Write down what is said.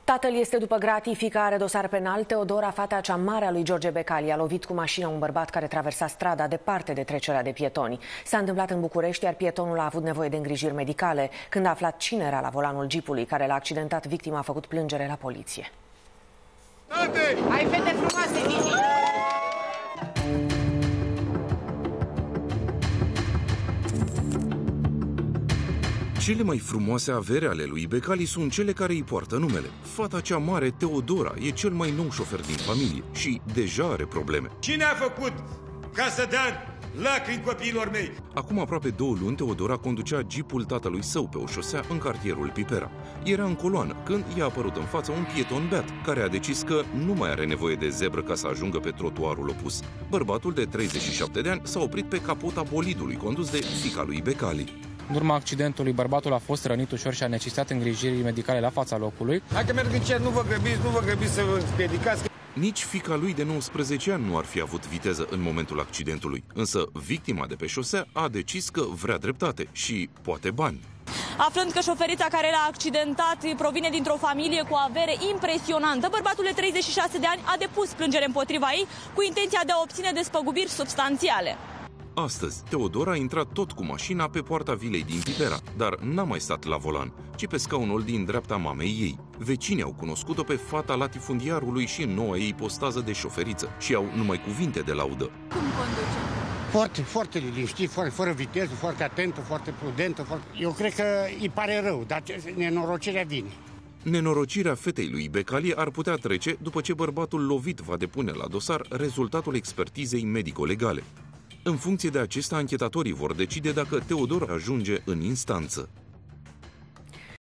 Tatăl este după gratii, fiica are dosar penal. Teodora, fata cea mare a lui George Becali, a lovit cu mașina un bărbat care traversa strada departe de trecerea de pietoni. S-a întâmplat în București, iar pietonul a avut nevoie de îngrijiri medicale. Când a aflat cine era la volanul jeepului care l-a accidentat, victima a făcut plângere la poliție. Tate! Ai fete frumoase, Vivi! Cele mai frumoase avere ale lui Becali sunt cele care îi poartă numele. Fata cea mare, Teodora, e cel mai nou șofer din familie și deja are probleme. Cine a făcut ca să dea lacrimi copiilor mei? Acum aproape 2 luni, Teodora conducea jeepul tatălui său pe o șosea în cartierul Pipera. Era în coloană când i-a apărut în față un pieton beat, care a decis că nu mai are nevoie de zebră ca să ajungă pe trotuarul opus. Bărbatul de 37 de ani s-a oprit pe capota bolidului condus de fiica lui Becali. În urma accidentului, bărbatul a fost rănit ușor și a necesitat îngrijiri medicale la fața locului. Hai că merg în cer, nu vă grăbiți să vă spedicați. Nici fiica lui de 19 ani nu ar fi avut viteză în momentul accidentului, însă victima de pe șosea a decis că vrea dreptate și poate bani. Aflând că șoferița care l-a accidentat provine dintr-o familie cu avere impresionantă, bărbatul de 36 de ani a depus plângere împotriva ei cu intenția de a obține despăgubiri substanțiale. Astăzi, Teodora a intrat tot cu mașina pe poarta vilei din Pipera, dar n-a mai stat la volan, ci pe scaunul din dreapta mamei ei. Vecinii au cunoscut-o pe fata latifundiarului și în noua ei postază de șoferiță și au numai cuvinte de laudă. Cum conduce? Foarte liniștit, fără viteză, foarte atentă, foarte prudentă. Eu cred că îi pare rău, dar nenorocirea vine. Nenorocirea fetei lui Becali ar putea trece după ce bărbatul lovit va depune la dosar rezultatul expertizei medico-legale. În funcție de acesta, anchetatorii vor decide dacă Teodora ajunge în instanță.